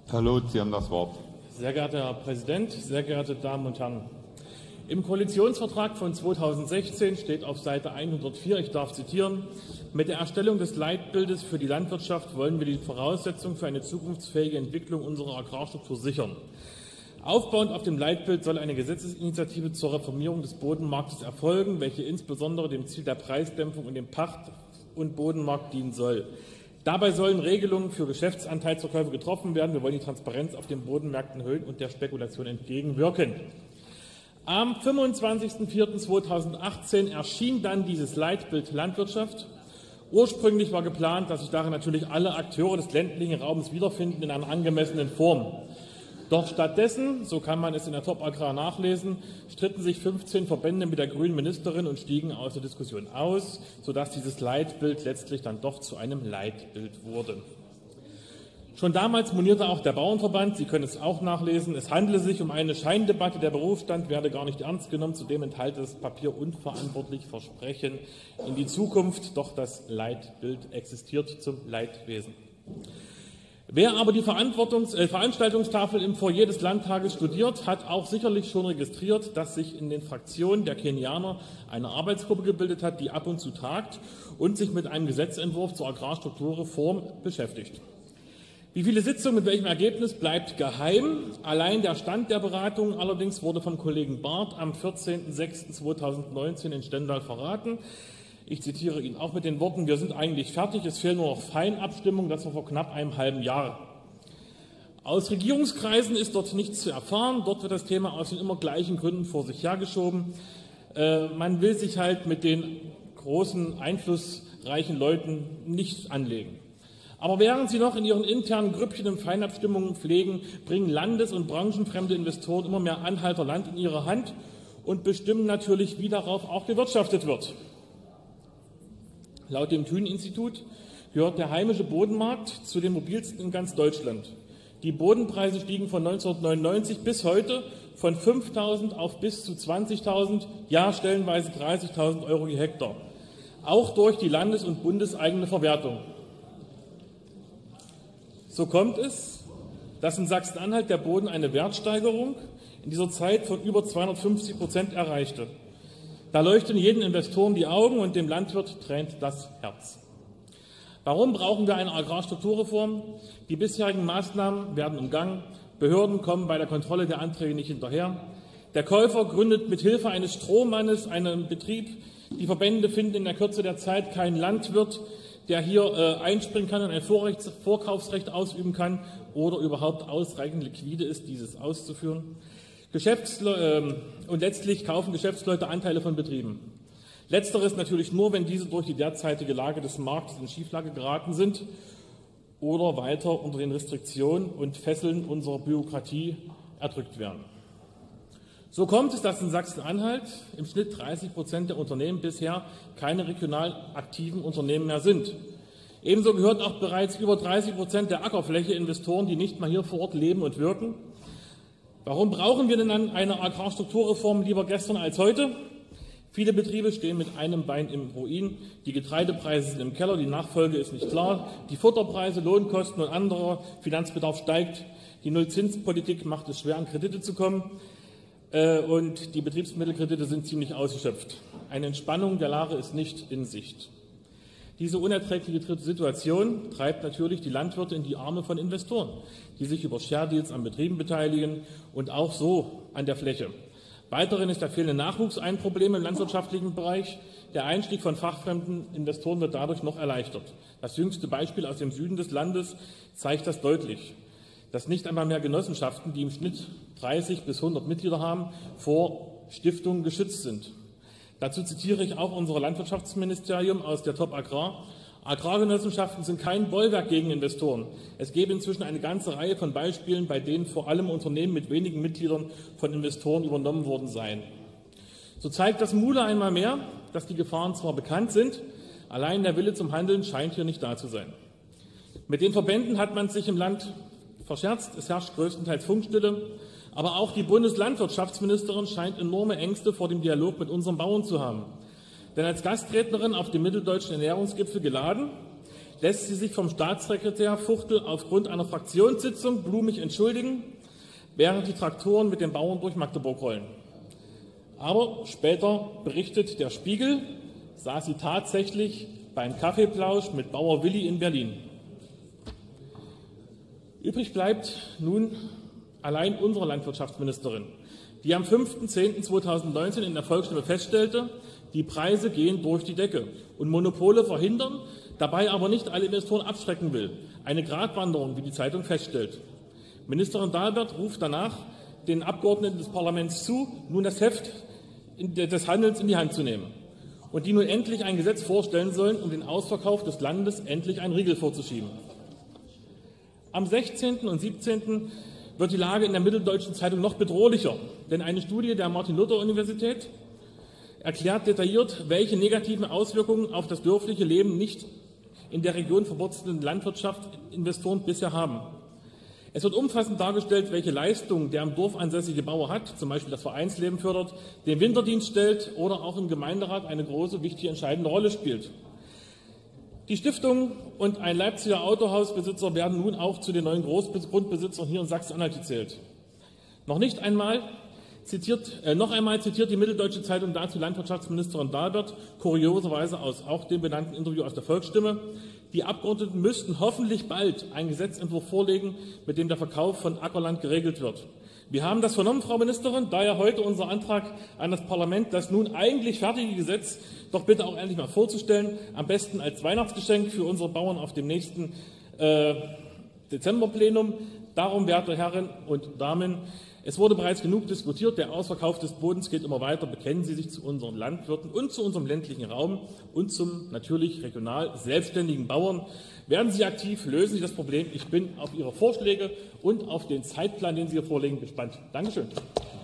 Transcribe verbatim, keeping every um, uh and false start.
Herr Loth, Sie haben das Wort. Sehr geehrter Herr Präsident, sehr geehrte Damen und Herren! Im Koalitionsvertrag von zweitausendsechzehn steht auf Seite hundertvier, ich darf zitieren: Mit der Erstellung des Leitbildes für die Landwirtschaft wollen wir die Voraussetzungen für eine zukunftsfähige Entwicklung unserer Agrarstruktur sichern. Aufbauend auf dem Leitbild soll eine Gesetzesinitiative zur Reformierung des Bodenmarktes erfolgen, welche insbesondere dem Ziel der Preisdämpfung und dem Pacht- und Bodenmarkt dienen soll. Dabei sollen Regelungen für Geschäftsanteilsverkäufe getroffen werden. Wir wollen die Transparenz auf den Bodenmärkten erhöhen und der Spekulation entgegenwirken. Am fünfundzwanzigsten vierten zweitausendachtzehn erschien dann dieses Leitbild Landwirtschaft. Ursprünglich war geplant, dass sich darin natürlich alle Akteure des ländlichen Raums wiederfinden in einer angemessenen Form. Doch stattdessen, so kann man es in der Top Agrar nachlesen, stritten sich fünfzehn Verbände mit der grünen Ministerin und stiegen aus der Diskussion aus, sodass dieses Leitbild letztlich dann doch zu einem Leitbild wurde. Schon damals monierte auch der Bauernverband, Sie können es auch nachlesen, es handele sich um eine Scheindebatte, der Berufsstand werde gar nicht ernst genommen, zudem enthalte das Papier unverantwortlich Versprechen in die Zukunft, doch das Leitbild existiert zum Leidwesen. Wer aber die äh, Veranstaltungstafel im Foyer des Landtages studiert, hat auch sicherlich schon registriert, dass sich in den Fraktionen der Kenianer eine Arbeitsgruppe gebildet hat, die ab und zu tagt und sich mit einem Gesetzentwurf zur Agrarstrukturreform beschäftigt. Wie viele Sitzungen mit welchem Ergebnis bleibt geheim. Allein der Stand der Beratungen allerdings wurde vom Kollegen Barth am vierzehnten sechsten zweitausendneunzehn in Stendal verraten. Ich zitiere ihn auch mit den Worten: Wir sind eigentlich fertig, es fehlen nur noch Feinabstimmungen, das war vor knapp einem halben Jahr. Aus Regierungskreisen ist dort nichts zu erfahren. Dort wird das Thema aus den immer gleichen Gründen vor sich hergeschoben. Äh, man will sich halt mit den großen, einflussreichen Leuten nicht anlegen. Aber während sie noch in ihren internen Grüppchen und Feinabstimmungen pflegen, bringen landes- und branchenfremde Investoren immer mehr Anhalter Land in ihre Hand und bestimmen natürlich, wie darauf auch gewirtschaftet wird. Laut dem Thün-Institut gehört der heimische Bodenmarkt zu den mobilsten in ganz Deutschland. Die Bodenpreise stiegen von neunzehnhundertneunundneunzig bis heute von fünftausend auf bis zu zwanzigtausend, ja stellenweise dreißigtausend Euro je Hektar, auch durch die landes- und bundeseigene Verwertung. So kommt es, dass in Sachsen-Anhalt der Boden eine Wertsteigerung in dieser Zeit von über zweihundertfünfzig Prozent erreichte. Da leuchten jedem Investoren die Augen und dem Landwirt tränt das Herz. Warum brauchen wir eine Agrarstrukturreform? Die bisherigen Maßnahmen werden umgangen. Behörden kommen bei der Kontrolle der Anträge nicht hinterher. Der Käufer gründet mit Hilfe eines Strohmannes einen Betrieb. Die Verbände finden in der Kürze der Zeit keinen Landwirt, der hier äh, einspringen kann und ein Vorrechts Vorkaufsrecht ausüben kann oder überhaupt ausreichend liquide ist, dieses auszuführen. Geschäftsle äh, und letztlich kaufen Geschäftsleute Anteile von Betrieben. Letzteres natürlich nur, wenn diese durch die derzeitige Lage des Marktes in Schieflage geraten sind oder weiter unter den Restriktionen und Fesseln unserer Bürokratie erdrückt werden. So kommt es, dass in Sachsen-Anhalt im Schnitt dreißig Prozent der Unternehmen bisher keine regional aktiven Unternehmen mehr sind. Ebenso gehört auch bereits über dreißig Prozent der Ackerfläche Investoren, die nicht mal hier vor Ort leben und wirken. Warum brauchen wir denn dann eine Agrarstrukturreform lieber gestern als heute? Viele Betriebe stehen mit einem Bein im Ruin. Die Getreidepreise sind im Keller, die Nachfolge ist nicht klar. Die Futterpreise, Lohnkosten und anderer Finanzbedarf steigt. Die Nullzinspolitik macht es schwer, an Kredite zu kommen. Und die Betriebsmittelkredite sind ziemlich ausgeschöpft. Eine Entspannung der Lage ist nicht in Sicht. Diese unerträgliche Situation treibt natürlich die Landwirte in die Arme von Investoren, die sich über Share-Deals an Betrieben beteiligen und auch so an der Fläche. Weiterhin ist der fehlende Nachwuchs ein Problem im landwirtschaftlichen Bereich. Der Einstieg von fachfremden Investoren wird dadurch noch erleichtert. Das jüngste Beispiel aus dem Süden des Landes zeigt das deutlich, dass nicht einmal mehr Genossenschaften, die im Schnitt dreißig bis hundert Mitglieder haben, vor Stiftungen geschützt sind. Dazu zitiere ich auch unser Landwirtschaftsministerium aus der Top Agrar. Agrargenossenschaften sind kein Bollwerk gegen Investoren. Es gäbe inzwischen eine ganze Reihe von Beispielen, bei denen vor allem Unternehmen mit wenigen Mitgliedern von Investoren übernommen worden seien. So zeigt das Mule einmal mehr, dass die Gefahren zwar bekannt sind, allein der Wille zum Handeln scheint hier nicht da zu sein. Mit den Verbänden hat man sich im Land verscherzt. Es herrscht größtenteils Funkstille. Aber auch die Bundeslandwirtschaftsministerin scheint enorme Ängste vor dem Dialog mit unseren Bauern zu haben. Denn als Gastrednerin auf dem Mitteldeutschen Ernährungsgipfel geladen, lässt sie sich vom Staatssekretär Fuchtel aufgrund einer Fraktionssitzung blumig entschuldigen, während die Traktoren mit den Bauern durch Magdeburg rollen. Aber später berichtet der Spiegel, saß sie tatsächlich beim Kaffeeplausch mit Bauer Willi in Berlin. Übrig bleibt nun allein unsere Landwirtschaftsministerin, die am fünften zehnten zweitausendneunzehn in der Volksstimme feststellte, die Preise gehen durch die Decke und Monopole verhindern, dabei aber nicht alle Investoren abschrecken will. Eine Gratwanderung, wie die Zeitung feststellt. Ministerin Dalbert ruft danach den Abgeordneten des Parlaments zu, nun das Heft des Handelns in die Hand zu nehmen und die nun endlich ein Gesetz vorstellen sollen, um den Ausverkauf des Landes endlich einen Riegel vorzuschieben. Am sechzehnten und siebzehnten wird die Lage in der Mitteldeutschen Zeitung noch bedrohlicher, denn eine Studie der Martin-Luther-Universität erklärt detailliert, welche negativen Auswirkungen auf das dörfliche Leben nicht in der Region verwurzelten Landwirtschaft Investoren bisher haben. Es wird umfassend dargestellt, welche Leistungen der im Dorf ansässige Bauer hat, zum Beispiel das Vereinsleben fördert, den Winterdienst stellt oder auch im Gemeinderat eine große, wichtige, entscheidende Rolle spielt. Die Stiftung und ein Leipziger Autohausbesitzer werden nun auch zu den neuen Großgrundbesitzern hier in Sachsen-Anhalt gezählt. Noch nicht einmal zitiert, äh, noch einmal zitiert die Mitteldeutsche Zeitung dazu Landwirtschaftsministerin Dalbert, kurioserweise aus auch dem benannten Interview aus der Volksstimme. Die Abgeordneten müssten hoffentlich bald einen Gesetzentwurf vorlegen, mit dem der Verkauf von Ackerland geregelt wird. Wir haben das vernommen, Frau Ministerin, daher heute unser Antrag an das Parlament, das nun eigentlich fertige Gesetz doch bitte auch endlich mal vorzustellen, am besten als Weihnachtsgeschenk für unsere Bauern auf dem nächsten äh, Dezemberplenum. Darum, werte Herren und Damen, es wurde bereits genug diskutiert, der Ausverkauf des Bodens geht immer weiter. Bekennen Sie sich zu unseren Landwirten und zu unserem ländlichen Raum und zum natürlich regional selbstständigen Bauern. Werden Sie aktiv, lösen Sie das Problem. Ich bin auf Ihre Vorschläge und auf den Zeitplan, den Sie hier vorlegen, gespannt. Dankeschön.